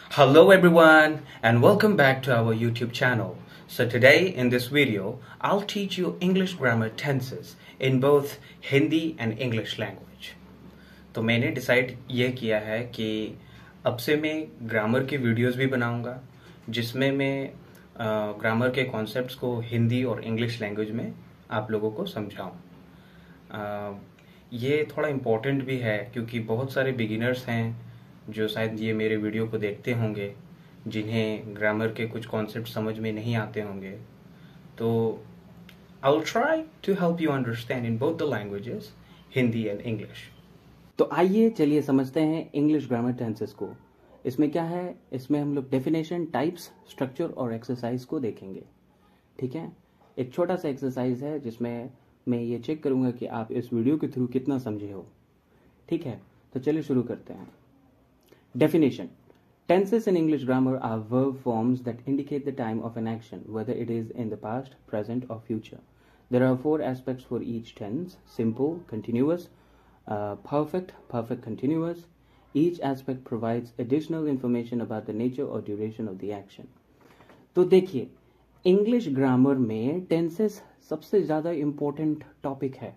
Hello everyone and welcome back to our YouTube channel. So today in this video, I'll teach you English grammar tenses in both Hindi and English language. तो मैंने decide ये किया है कि अब से मैं ग्रामर की वीडियोस भी बनाऊंगा जिसमें मैं ग्रामर के कॉन्सेप्ट्स को हिंदी और इंग्लिश लैंग्वेज में आप लोगों को समझाऊं। ये थोड़ा इम्पोर्टेंट भी है क्योंकि बहुत सारे बिगिनर्स हैं जो शायद ये मेरे वीडियो को देखते होंगे जिन्हें ग्रामर के कुछ कॉन्सेप्ट समझ में नहीं आते होंगे। तो I will try to help you understand in both the languages Hindi and English. तो आइए चलिए समझते हैं इंग्लिश ग्रामर टेंसेस को। इसमें क्या है, इसमें हम लोग डेफिनेशन, टाइप्स, स्ट्रक्चर और एक्सरसाइज को देखेंगे। ठीक है, एक छोटा सा एक्सरसाइज है जिसमें मैं ये चेक करूंगा कि आप इस वीडियो के थ्रू कितना समझे हो। ठीक है, तो चलिए शुरू करते हैं। Definition. Tenses in English grammar are verb forms that indicate the time of an action, whether it is in the past, present, or future. There are 4 aspects for each tense: simple, continuous, perfect, perfect continuous. Each aspect provides additional information about the nature or duration of the action. तो देखिए, English grammar में tenses सबसे ज़्यादा important topic है।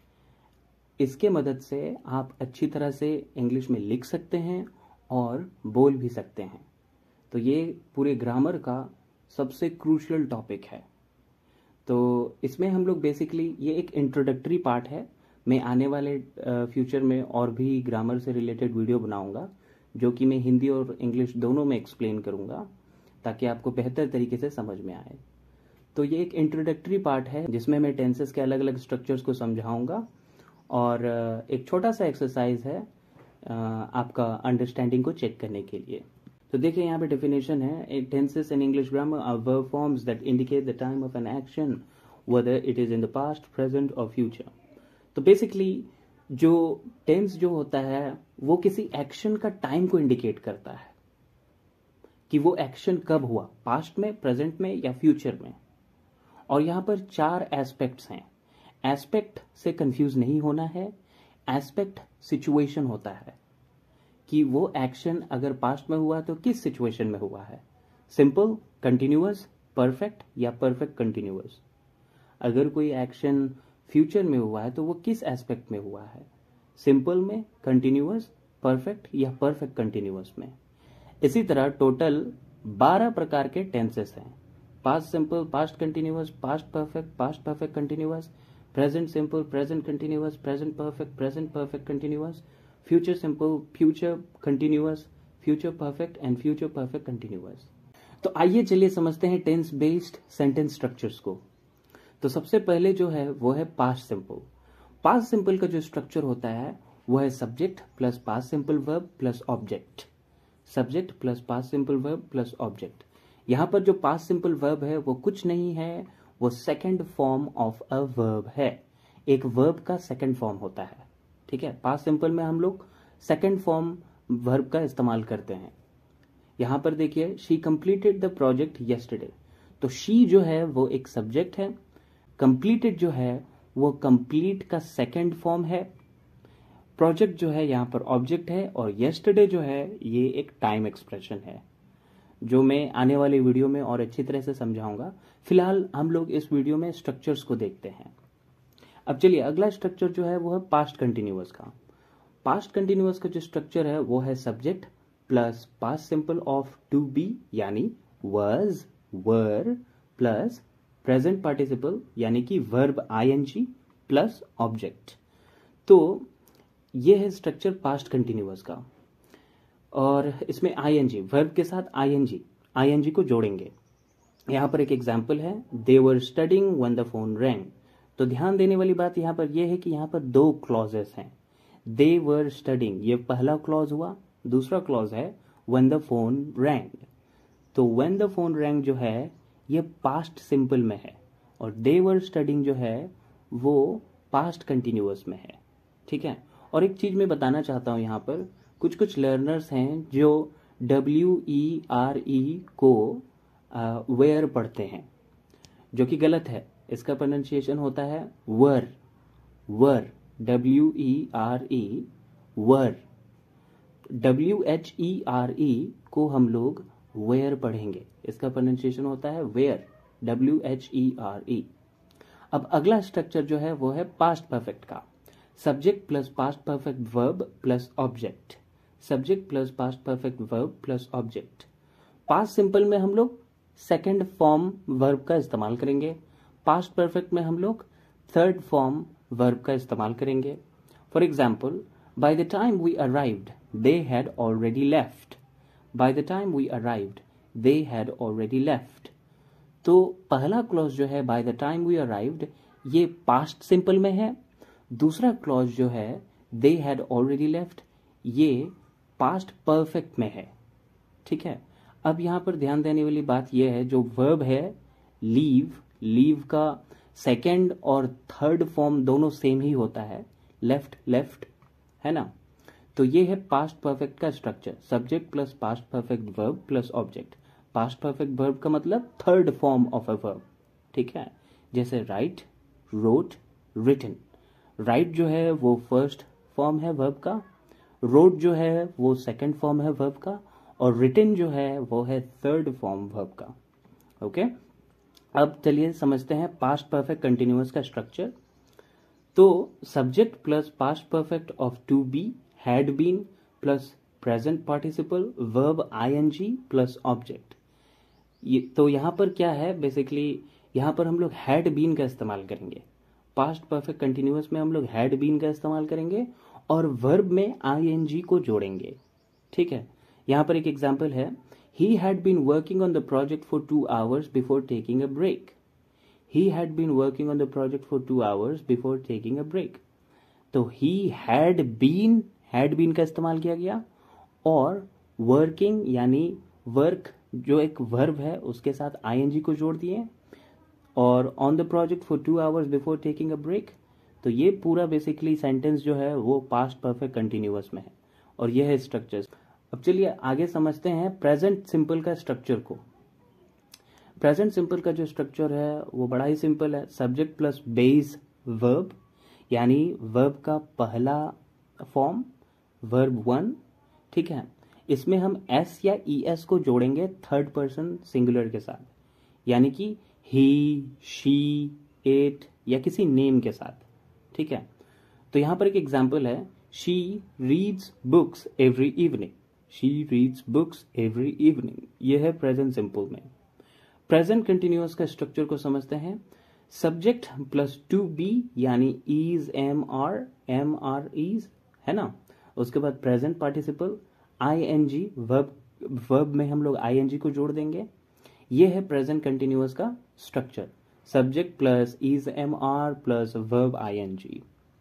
इसके मदद से आप अच्छी तरह से इंग्लिश में लिख सकते हैं और बोल भी सकते हैं। तो ये पूरे ग्रामर का सबसे क्रूशियल टॉपिक है। तो इसमें हम लोग बेसिकली, ये एक इंट्रोडक्टरी पार्ट है। मैं आने वाले फ्यूचर में और भी ग्रामर से रिलेटेड वीडियो बनाऊंगा जो कि मैं हिंदी और इंग्लिश दोनों में एक्सप्लेन करूंगा ताकि आपको बेहतर तरीके से समझ में आए। तो ये एक इंट्रोडक्टरी पार्ट है जिसमें मैं टेंसेस के अलग अलग स्ट्रक्चर्स को समझाऊंगा और एक छोटा सा एक्सरसाइज है आपका अंडरस्टैंडिंग को चेक करने के लिए। तो देखिए यहाँ पे डेफिनेशन है, tenses in English grammar are verb forms that indicate the time of an action whether it is in the past, present और फ्यूचर। तो बेसिकली जो टेंस जो होता है वो किसी एक्शन का टाइम को इंडिकेट करता है कि वो एक्शन कब हुआ, पास्ट में, प्रेजेंट में या फ्यूचर में। और यहाँ पर 4 एस्पेक्ट्स हैं। एस्पेक्ट से कंफ्यूज नहीं होना है। एस्पेक्ट सिचुएशन होता है कि वो एक्शन अगर पास्ट में हुआ तो किस सिचुएशन में हुआ है। सिंपल, कंटिन्यूअस, परफेक्ट या परफेक्ट कंटिन्यूअस। अगर कोई एक्शन फ्यूचर में हुआ है तो वो किस एस्पेक्ट में हुआ है, सिंपल में, कंटिन्यूअस, परफेक्ट या परफेक्ट कंटिन्यूअस में। इसी तरह टोटल 12 प्रकार के टेंसेस हैं। Past simple, past continuous, past perfect continuous, present simple, present continuous, present perfect continuous, future simple, future continuous, future perfect and future perfect continuous। तो आइए चलिए समझते हैं टेंस बेस्ड सेंटेंस स्ट्रक्चर्स को। तो सबसे पहले जो है वो है पास्ट सिंपल। पास्ट सिंपल का जो स्ट्रक्चर होता है वो है subject plus past simple verb plus object. Subject plus past simple verb plus object. यहां पर जो पास्ट सिंपल वर्ब है वो कुछ नहीं है, वो second form of a verb है। एक वर्ब का सेकेंड फॉर्म होता है। ठीक है, पास्ट सिंपल में हम लोग सेकेंड फॉर्म वर्ब का इस्तेमाल करते हैं। यहां पर देखिए, she completed the project yesterday. तो शी जो है वो एक सब्जेक्ट है, कंप्लीटेड जो है वो कंप्लीट का सेकेंड फॉर्म है, प्रोजेक्ट जो है यहां पर ऑब्जेक्ट है और यस्टरडे जो है ये एक टाइम एक्सप्रेशन है जो मैं आने वाले वीडियो में और अच्छी तरह से समझाऊंगा। फिलहाल हम लोग इस वीडियो में स्ट्रक्चर्स को देखते हैं। अब चलिए, अगला स्ट्रक्चर जो है वो है पास्ट कंटिन्यूअस का। पास्ट कंटिन्यूअस का जो स्ट्रक्चर है वो है subject plus past simple of to be यानी was, were plus present participle यानी कि वर्ब आईएनजी प्लस ऑब्जेक्ट। तो ये है स्ट्रक्चर पास्ट कंटिन्यूअस का। और इसमें आईएनजी, वर्ब के साथ आईएनजी को जोड़ेंगे। यहां पर एक एग्जाम्पल है, they were studying when the phone rang. तो ध्यान देने वाली बात यहां पर यह है कि यहां पर 2 क्लॉजेस हैं। दे वर स्टडिंग ये पहला क्लॉज हुआ, दूसरा क्लॉज है व्हेन द फोन रैंग। तो व्हेन द फोन रैंग जो है ये पास्ट सिंपल में है और दे वर स्टडिंग जो है वो पास्ट कंटिन्यूअस में है। ठीक है, और एक चीज मैं बताना चाहता हूं, यहां पर कुछ लर्नर्स हैं जो WERE को वेयर पढ़ते हैं, जो कि गलत है। इसका प्रोनाउंसिएशन होता है वर, वर, WERE, वर। WHERE को हम लोग वेयर पढ़ेंगे। इसका प्रोनाउंसिएशन होता है वेयर, WHERE। अब अगला स्ट्रक्चर जो है वो है पास्ट परफेक्ट का, subject plus past perfect verb plus object, subject plus past perfect verb plus object. Past simple में हम लोग सेकंड फॉर्म वर्ब का इस्तेमाल करेंगे, पास्ट परफेक्ट में हम लोग थर्ड फॉर्म वर्ब का इस्तेमाल करेंगे। For example, by the time we arrived they had already left, by the time we arrived they had already left. तो पहला क्लॉज जो है by the time we arrived, ये पास्ट सिंपल में है। दूसरा क्लॉज जो है दे हैड ऑलरेडी लेफ्ट, ये पास्ट परफेक्ट में है। ठीक है, अब यहां पर ध्यान देने वाली बात यह है, जो वर्ब है लीव, लीव का सेकेंड और थर्ड फॉर्म दोनों सेम ही होता है, लेफ्ट लेफ्ट, है ना। तो ये है पास्ट परफेक्ट का structure, subject plus past perfect verb plus object. Past perfect verb का मतलब third form of a verb. ठीक है, जैसे राइट, रोट, रिटन। राइट जो है वो फर्स्ट फॉर्म है वर्ब का, रोट जो है वो सेकंड फॉर्म है वर्ब का, और रिटन जो है वो है थर्ड फॉर्म वर्ब का। ओके, अब चलिए समझते हैं पास्ट परफेक्ट कंटिन्यूअस का स्ट्रक्चर। तो subject plus past perfect of to be, had been plus present participle verb ING plus object. तो यहां पर क्या है, बेसिकली यहां पर हम लोग हैड बीन का इस्तेमाल करेंगे। पास्ट परफेक्ट कंटिन्यूअस में हम लोग हैड बीन का इस्तेमाल करेंगे और वर्ब में आईएनजी को जोड़ेंगे। ठीक है, यहां पर एक एग्जांपल है, he had been working on the project for 2 hours before taking a break. He had been working on the project for 2 hours before taking a break. तो ही हैड बीन का इस्तेमाल किया गया, और वर्किंग यानी work जो एक verb है उसके साथ आईएनजी को जोड़ दिए, और on the project for 2 hours before taking a break. तो ये पूरा बेसिकली सेंटेंस जो है वो पास्ट परफेक्ट कंटिन्यूअस में है, और यह है स्ट्रक्चर। अब चलिए आगे समझते हैं प्रेजेंट सिंपल का स्ट्रक्चर को। प्रेजेंट सिंपल का जो स्ट्रक्चर है वो बड़ा ही सिंपल है, सब्जेक्ट प्लस बेस वर्ब, यानी वर्ब का पहला फॉर्म वर्ब 1। ठीक है, इसमें हम एस या ईएस को जोड़ेंगे थर्ड पर्सन सिंगुलर के साथ, यानी कि ही, शी, इट या किसी नेम के साथ। ठीक है, तो यहां पर एक एग्जांपल है, she reads books every evening, she reads books every evening. यह है प्रेजेंट सिंपल में। प्रेजेंट कंटिन्यूअस का स्ट्रक्चर को समझते हैं, सब्जेक्ट प्लस टू बी यानी इज, एम आर इज, है ना। उसके बाद प्रेजेंट पार्टिसिपल आईएनजी, वर्ब में हम लोग आईएनजी को जोड़ देंगे। यह है प्रेजेंट कंटिन्यूअस का structure, subject plus is, am are plus verb ING.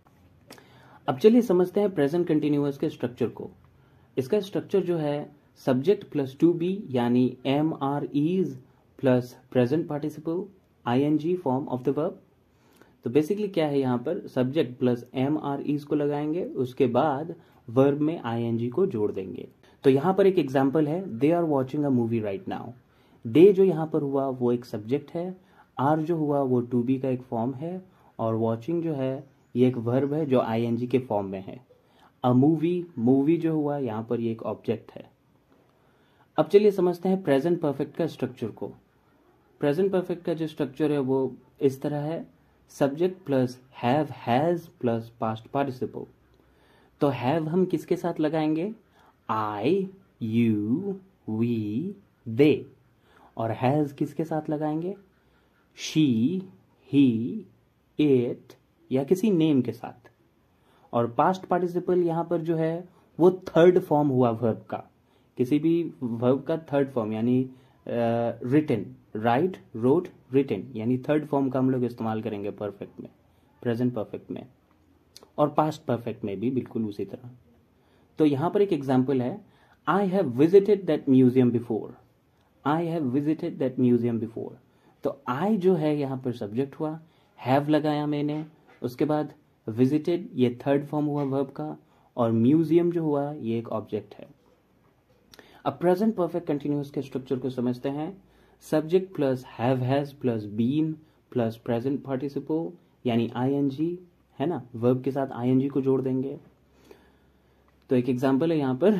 अब चलिए समझते हैं प्रेजेंट कंटिन्यूअस के स्ट्रक्चर को। इसका स्ट्रक्चर जो है सब्जेक्ट प्लस टू बी यानी am are is plus present participle ING form of the verb. तो बेसिकली क्या है, यहां पर subject plus am are is को लगाएंगे, उसके बाद वर्ब में आईएनजी को जोड़ देंगे। तो यहां पर एक एग्जांपल है, they are watching a movie right now. They जो यहां पर हुआ वो एक सब्जेक्ट है, आर जो हुआ वो टू बी का एक फॉर्म है, और वॉचिंग जो है ये एक वर्ब है जो आईएनजी के फॉर्म में है। अ मूवी जो हुआ यहां पर ये एक ऑब्जेक्ट है। अब चलिए समझते हैं प्रेजेंट परफेक्ट का स्ट्रक्चर को। प्रेजेंट परफेक्ट का जो स्ट्रक्चर है वो इस तरह है, subject plus have, has plus past participle. तो हैव हम किसके साथ लगाएंगे, आई, यू, वी, दे, और हैज किसके साथ लगाएंगे, शी, ही, इट या किसी नेम के साथ। और पास्ट पार्टिसिपल यहां पर जो है वो थर्ड फॉर्म हुआ वर्ब का, किसी भी वर्ब का थर्ड फॉर्म, यानी रिटन, राइट, रोट, रिटन, यानी थर्ड फॉर्म का हम लोग इस्तेमाल करेंगे परफेक्ट में, प्रेजेंट परफेक्ट में, और पास्ट परफेक्ट में भी बिल्कुल उसी तरह। तो यहां पर एक एग्जांपल है, I have visited that museum before, I have visited that museum before. तो आई जो है यहां पर सब्जेक्ट हुआ, हैव लगाया मैंने, उसके बाद विजिटेड ये थर्ड फॉर्म हुआ वर्ब का, और म्यूजियम जो हुआ ये एक ऑब्जेक्ट है। अब प्रेजेंट परफेक्ट कंटिन्यूअस के स्ट्रक्चर को समझते हैं, subject plus have, has plus been plus present participle यानी आईएनजी, है ना, वर्ब के साथ आईएनजी को जोड़ देंगे। तो एक एग्जांपल है यहां पर,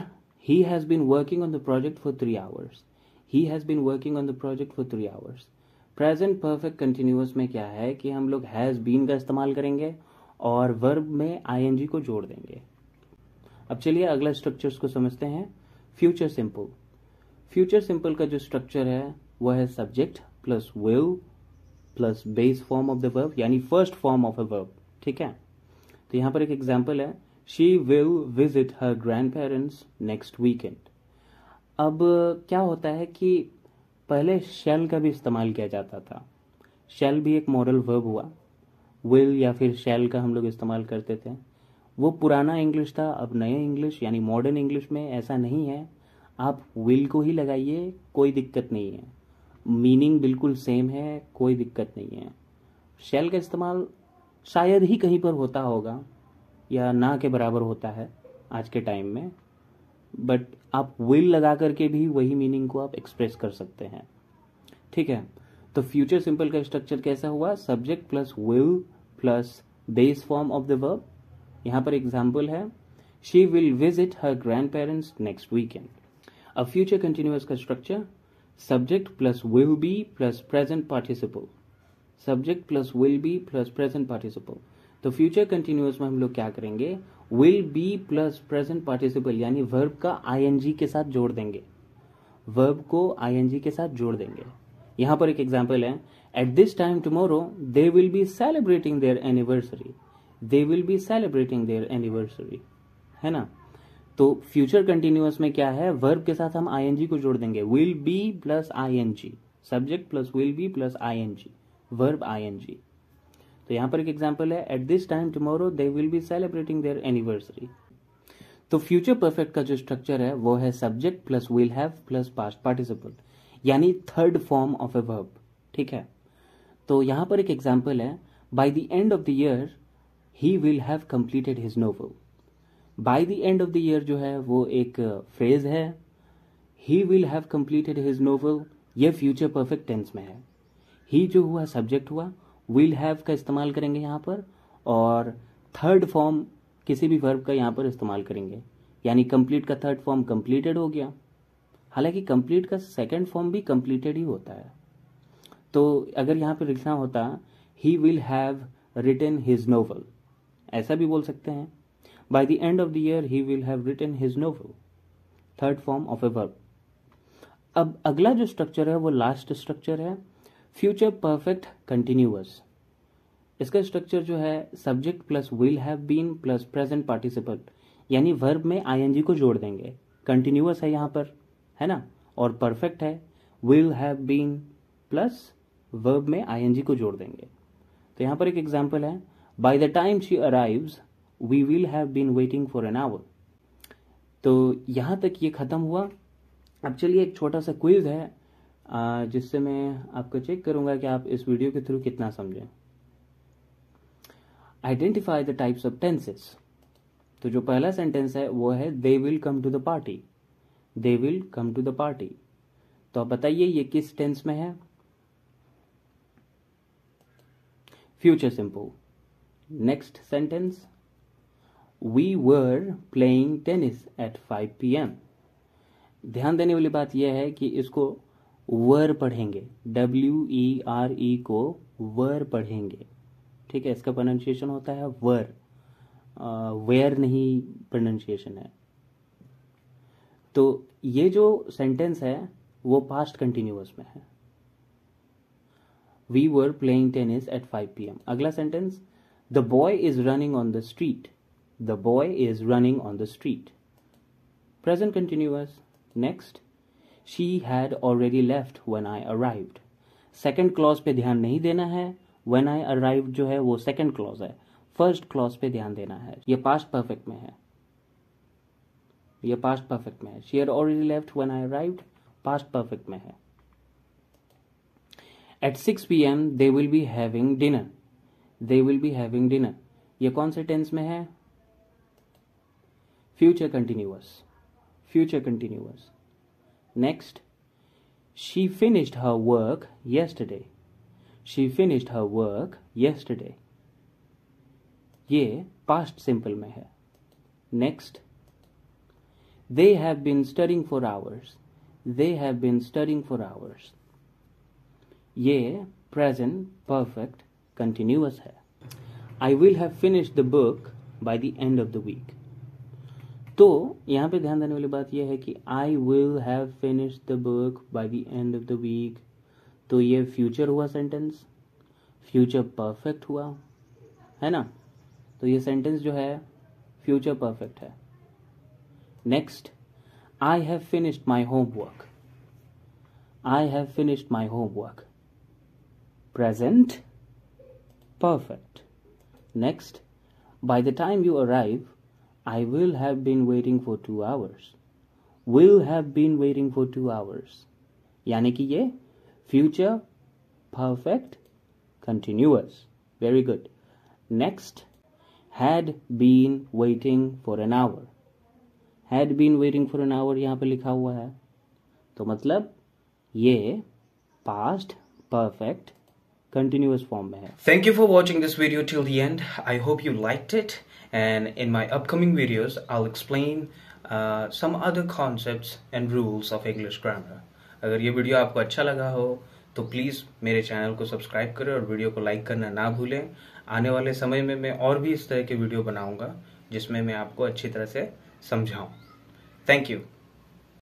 He has been working on the project for 3 hours. He has been working on the project for 3 hours. Present perfect continuous में क्या है कि हम लोग हैज बीन का इस्तेमाल करेंगे और वर्ब में आईएनजी को जोड़ देंगे. अब चलिए अगला स्ट्रक्चर्स को समझते हैं. Future simple. फ्यूचर सिंपल का जो स्ट्रक्चर है वो है subject plus will plus base form of the verb, यानी first form of a verb. ठीक है, तो यहां पर एक एग्जांपल है, she will visit her grandparents next weekend. अब क्या होता है कि पहले शैल का भी इस्तेमाल किया जाता था. शैल भी एक मॉडल वर्ब हुआ. विल या फिर शैल का हम लोग इस्तेमाल करते थे. वो पुराना इंग्लिश था. अब नए इंग्लिश यानी मॉडर्न इंग्लिश में ऐसा नहीं है. आप विल को ही लगाइए, कोई दिक्कत नहीं है. मीनिंग बिल्कुल सेम है, कोई दिक्कत नहीं है. शैल का इस्तेमाल शायद ही कहीं पर होता होगा या ना के बराबर होता है आज के टाइम में, बट आप विल लगा करके भी वही मीनिंग को आप एक्सप्रेस कर सकते हैं. ठीक है, तो फ्यूचर सिंपल का स्ट्रक्चर कैसा हुआ, subject plus will plus base form of the verb. यहां पर एग्जाम्पल है, she will visit her grandparents next weekend. अब फ्यूचर कंटिन्यूअस का structure subject plus will be plus present participle. Subject plus will be plus present participle. तो future continuous में हम लोग क्या करेंगे, will be plus present participle यानी verb का आईएनजी के साथ जोड़ देंगे. वर्ब को आईएनजी के साथ जोड़ देंगे. यहां पर एक एग्जांपल है, at this time tomorrow they will be celebrating their anniversary. They will be celebrating their anniversary, है ना. तो फ्यूचर कंटिन्यूअस में क्या है, वर्ब के साथ हम आईएनजी को जोड़ देंगे. Will be plus ING, subject plus will be plus ING, verb ING. तो यहां पर एक एग्जांपल है, at this time tomorrow they will be celebrating their anniversary. तो फ्यूचर परफेक्ट का जो स्ट्रक्चर है वो है subject plus will have plus past participle, यानी third form of a verb. ठीक है, तो यहां पर एक एग्जांपल है, by the end of the year he will have completed his novel. By the end of the year जो है वो एक फ्रेज है. He will have completed his novel, ये फ्यूचर परफेक्ट टेंस में है. ही जो हुआ सब्जेक्ट हुआ, विल हैव का इस्तेमाल करेंगे यहां पर और थर्ड फॉर्म किसी भी वर्ब का यहां पर इस्तेमाल करेंगे, यानी कंप्लीट का थर्ड फॉर्म कंप्लीटेड हो गया. हालांकि कंप्लीट का सेकंड फॉर्म भी कंप्लीटेड ही होता है. तो अगर यहां पर लिखना होता he will have written his novel, ऐसा भी बोल सकते हैं, by the end of the year he will have written his novel, third form of a verb. अब अगला जो स्ट्रक्चर है वो लास्ट स्ट्रक्चर है, फ्यूचर परफेक्ट कंटिन्यूअस. इसका स्ट्रक्चर जो है subject plus will have been plus present participle, यानी वर्ब में आईएनजी को जोड़ देंगे. कंटिन्यूअस है यहां पर, है ना, और परफेक्ट है, will have been plus verb में आईएनजी को जोड़ देंगे. तो यहां पर एक एग्जांपल है, by the time she arrives we will have been waiting for an hour. तो यहां तक ये खत्म हुआ. अब चलिए एक छोटा सा क्विज है जिससे मैं आपको चेक करूंगा कि आप इस वीडियो के थ्रू कितना समझें. Identify the types of tenses. तो जो पहला सेंटेंस है वो है they will come to the party. They will come to the party. तो आप बताइए ये किस टेंस में है, future simple. Next sentence, we were playing tennis at 5 PM. ध्यान देने वाली बात यह है कि इसको वर पढ़ेंगे, WERE को वर पढ़ेंगे. ठीक है, इसका प्रोनाउंसिएशन होता है वर, वेयर नहीं प्रोनाउंसिएशन है. तो ये जो सेंटेंस है वो पास्ट कंटिन्यूअस में है. We were playing tennis at 5 PM. अगला sentence, the boy is running on the street. The boy is running on the street, present continuous. Next, she had already left when I arrived. Second clause पे ध्यान नहीं देना है. When I arrived जो है वो second clause है, first clause पे ध्यान देना है. ये पास्ट परफेक्ट में है, ये पास्ट परफेक्ट में है. She had already left when I arrived, past perfect में है. At 6 PM they will be having dinner. They will be having dinner, ये कौन से टेंस में है, future continuous. Future continuous. Next, she finished her work yesterday. She finished her work yesterday, ये past simple में है. Next, They have been studying for hours. They have been studying for hours. ये present perfect continuous है. I will have finished the book by the end of the week. तो यहाँ पे ध्यान देने वाली बात यह है कि I will have finished the book by the end of the week. तो ये फ्यूचर हुआ सेंटेंस, फ्यूचर परफेक्ट हुआ है ना. तो ये सेंटेंस जो है फ्यूचर परफेक्ट है. Next, I have finished my homework. I have finished my homework. Present perfect. Next, by the time you arrive, I will have been waiting for 2 hours. Will have been waiting for 2 hours. यानी कि ये future perfect continuous. Very good. Next, had been waiting for an hour. Had been waiting for an hour यहाँ पे लिखा हुआ है, तो मतलब ये past perfect continuous form में है. Thank you for watching this video till the end. I hope you liked it, and in my upcoming videos I'll explain some other concepts and rules of English grammar. अगर ये video आपको अच्छा लगा हो तो please मेरे channel को subscribe करें और वीडियो को लाइक करना ना भूलें. आने वाले समय में मैं और भी इस तरह के वीडियो बनाऊंगा जिसमें मैं आपको अच्छी तरह से समझाऊं. Thank you.